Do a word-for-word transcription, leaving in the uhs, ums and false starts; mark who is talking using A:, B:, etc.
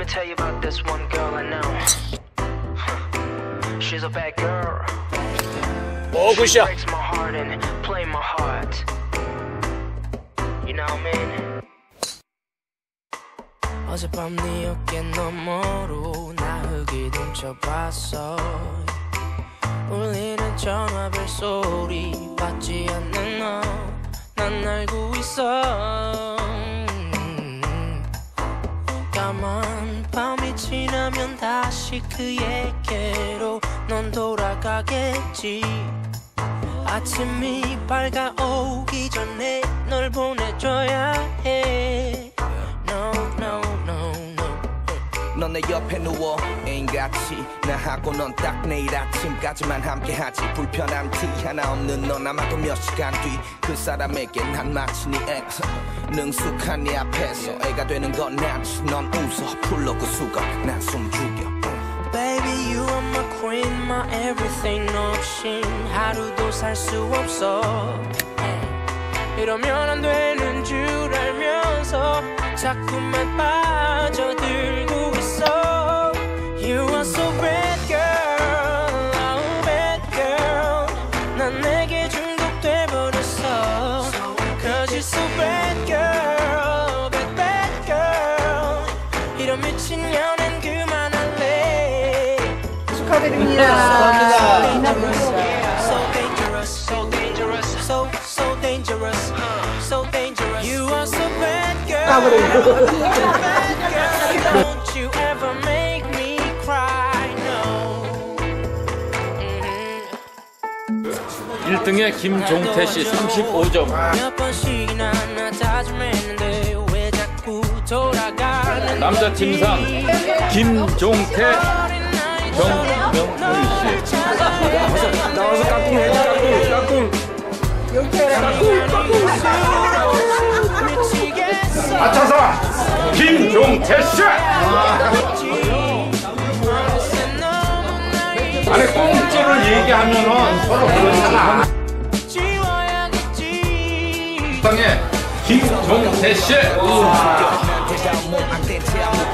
A: me tell you about this one girl I know. She's a bad girl.
B: 오, 굿샷.
A: Breaks my heart and play my heart. You know what I mean? 어젯밤 네 어깨 너머로 나 흙이 훔쳐봤어. 울리는 전화벨 소리 받지 않는 너 난 알고 있어. 까만 밤이 지나면 다시 그에게로 넌 돌아가겠지. 아침이 밝아오기 전에 널 보내줘야 해. No, no, no, no.
C: 넌 내 옆에 누워 애인같이 나하고 넌 딱 내일 아침까지만 함께하지. 불편한 티 하나 없는 넌 아마도 몇 시간 뒤 그 사람에겐 난 마치 네 엑스. 능숙한 네 앞에서 애가 되는 건 난지. 넌 웃어 불러 그 수건 난 숨 죽여.
A: Baby you are my queen my everything 너 없인 하루도 살 수 없어. 이러면 안 되는 줄 알면서 자꾸만 빠져들고 있어. You are so bad girl, oh bad girl. 난 내게 중독돼 버렸어. Cause you're so bad girl, bad bad girl. 이런 미친 연애는 그만할래.
D: 축하드립니다.
A: So dangerous, so dangerous, so so dangerous, so dangerous. You are so bad girl, bad girl. Don't you ever make me cry, no.
B: 일 등의 김종태 씨 삼십오 점.
A: 몇 번씩이나 나 다짐했는데 왜 자꾸 돌아가는
B: 남자 팀상 김종태 정명훈 씨.
D: 나와서 까꿍 해, 까꿍, 까꿍. 까꿍, 까꿍.
B: 맞춰서 김종태 씨. 아니 꽁트를 얘기하면은 서로 그러잖아. 땅에 김종태 씨.